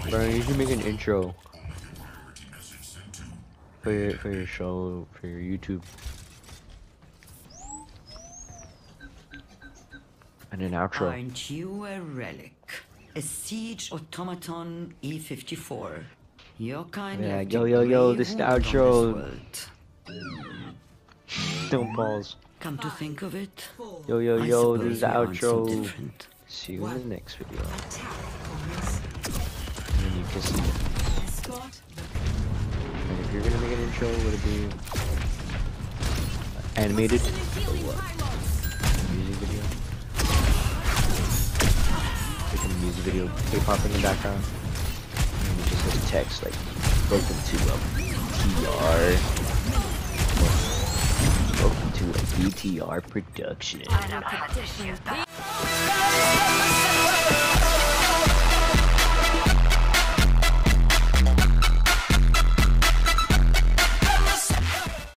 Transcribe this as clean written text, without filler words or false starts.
Bro, you should make an intro for your show, for your YouTube. And an outro. Aren't you a relic? A siege automaton E54. Your kind Yeah, left yo, a yo, yo, grave this is the wound on this outro. world. Don't pause. Come to think of it, Yo, yo, I yo, this is suppose the we aren't so outro. different. See you in the next video. And then you can see it. And if you're gonna make an intro, would it be animated or what? Music video? Like a music video, K-pop in the background. And you just have text like, welcome to BTR. Welcome to a BTR production. I don't know how to shoot that.